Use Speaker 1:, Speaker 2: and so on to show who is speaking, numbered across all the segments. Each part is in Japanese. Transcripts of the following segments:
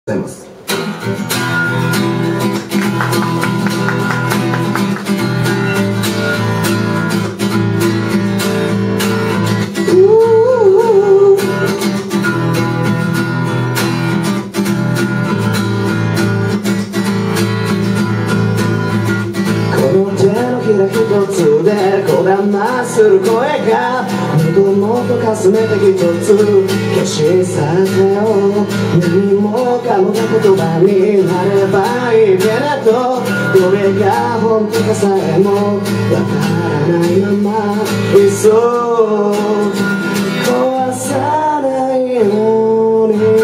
Speaker 1: ございます。ひら一つでこだまする声が喉元かすめて一つ消し去ってよ。何もかもが言葉になればいいけれど、どれが本当かさえもわからないままいっそ壊さないのに。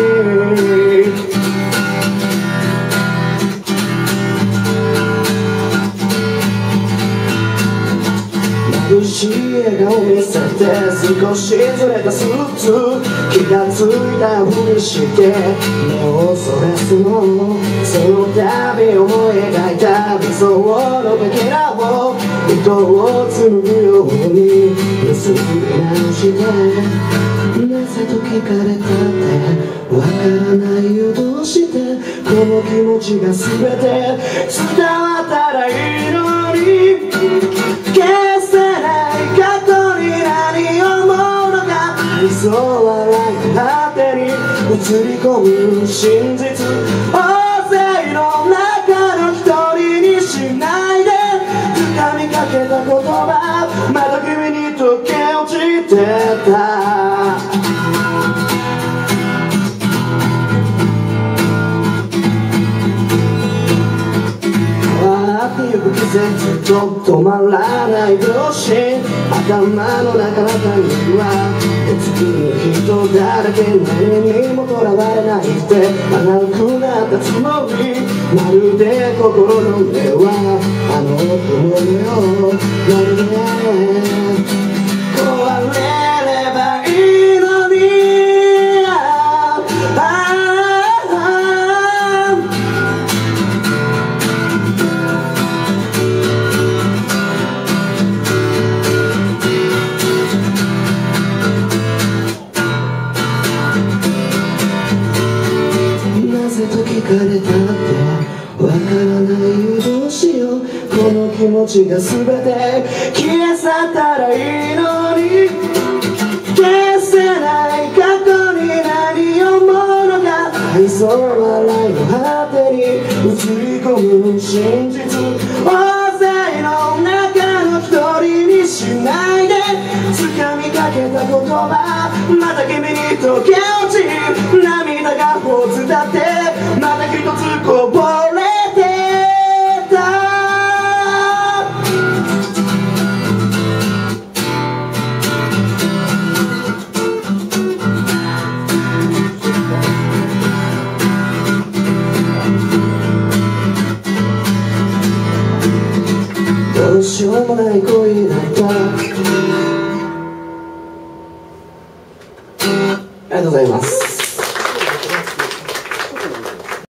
Speaker 1: 眩しい笑顔見せて少しずれたスーツ、気がついたふりして目をそらすの。その度思い描いた理想のかけらを糸を紡ぐように結び直して、なぜと聞かれたってわからないよ。どうしてこの気持ちが全て伝わったらいいのに。消せない過去に何を思うのか、理想は果てに映り込む真実、大勢の中の一人にしないで。掴みかけた言葉まだ君に溶け落ちてた。ゆく季節と止まらない秒針、頭の中の中には別の人だらけ、何にもとらわれないって甘くなったつもり。まるで心の目はあの雲のよう、まるで壊れればいいのに。聞かれたってわからないよ。どうしようこの気持ちが全て消え去ったらいいのに。消せない過去に何を思うのか、愛想笑いの果てに映り込む真実、大勢の中の一人にしないで。掴みかけた言葉また君に溶け落ち、涙がほつだってまた一つこぼれてた。どうしようもない恋だった。ありがとうございます。